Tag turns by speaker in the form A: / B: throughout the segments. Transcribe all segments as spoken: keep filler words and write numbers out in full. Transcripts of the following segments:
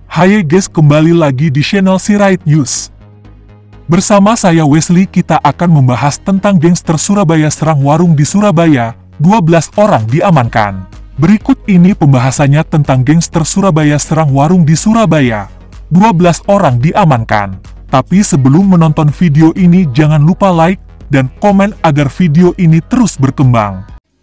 A: Hai guys, kembali lagi di channel Sirait News. Bersama saya Wesley, kita akan membahas tentang gangster Surabaya serang warung di Surabaya, dua belas orang diamankan. Berikut ini pembahasannya tentang gangster Surabaya serang warung di Surabaya, dua belas orang diamankan. Tapi sebelum menonton video ini jangan lupa like dan komen agar video ini terus berkembang.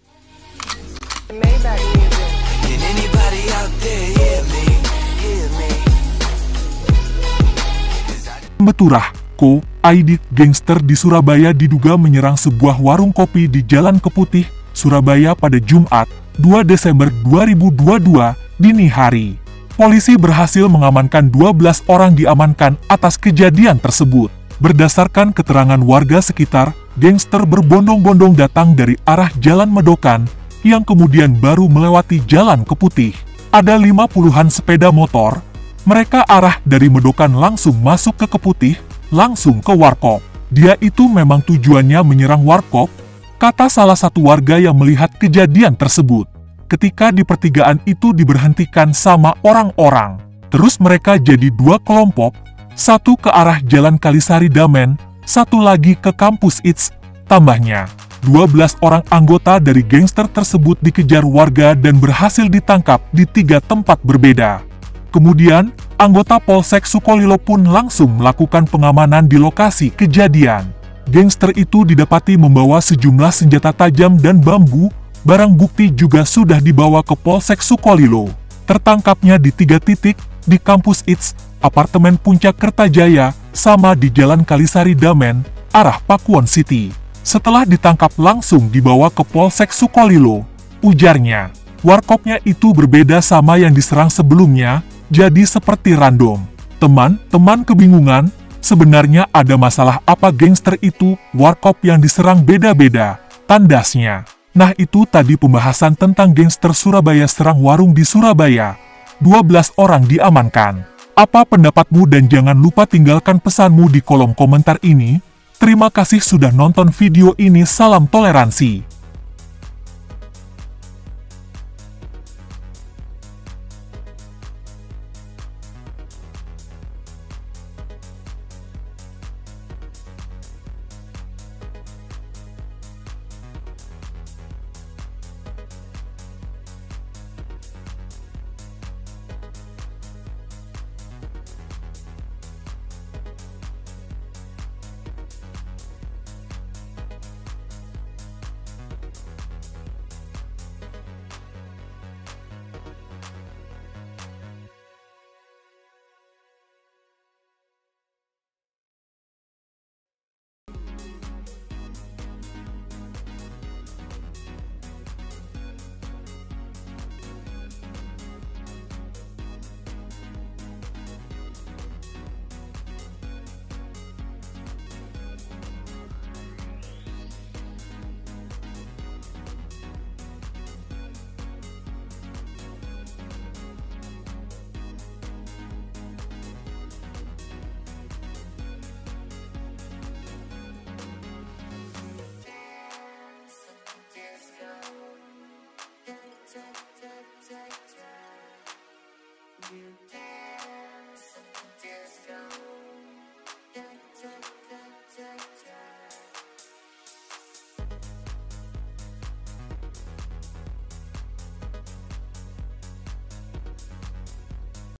A: Beturah, Co. I D gangster di Surabaya diduga menyerang sebuah warung kopi di Jalan Keputih, Surabaya pada Jumat, dua Desember dua ribu dua puluh dua, dini hari. Polisi berhasil mengamankan dua belas orang diamankan atas kejadian tersebut. Berdasarkan keterangan warga sekitar, gangster berbondong-bondong datang dari arah Jalan Medokan, yang kemudian baru melewati Jalan Keputih. Ada lima puluhan sepeda motor. Mereka arah dari Medokan langsung masuk ke Keputih, langsung ke Warkop. Dia itu memang tujuannya menyerang Warkop, kata salah satu warga yang melihat kejadian tersebut. Ketika di pertigaan itu diberhentikan sama orang-orang. Terus mereka jadi dua kelompok, satu ke arah Jalan Kalisari Damen, satu lagi ke kampus I T S. Tambahnya, dua belas orang anggota dari gangster tersebut dikejar warga dan berhasil ditangkap di tiga tempat berbeda. Kemudian, anggota Polsek Sukolilo pun langsung melakukan pengamanan di lokasi kejadian. Gangster itu didapati membawa sejumlah senjata tajam dan bambu, barang bukti juga sudah dibawa ke Polsek Sukolilo. Tertangkapnya di tiga titik, di kampus I T S, apartemen Puncak Kertajaya, sama di Jalan Kalisari Damen, arah Pakuwon City. Setelah ditangkap langsung dibawa ke Polsek Sukolilo. Ujarnya, warkopnya itu berbeda sama yang diserang sebelumnya, jadi seperti random. Teman-teman kebingungan, sebenarnya ada masalah apa gangster itu, warkop yang diserang beda-beda, tandasnya. Nah itu tadi pembahasan tentang gangster Surabaya serang warung di Surabaya. dua belas orang diamankan. Apa pendapatmu dan jangan lupa tinggalkan pesanmu di kolom komentar ini. Terima kasih sudah nonton video ini, salam toleransi.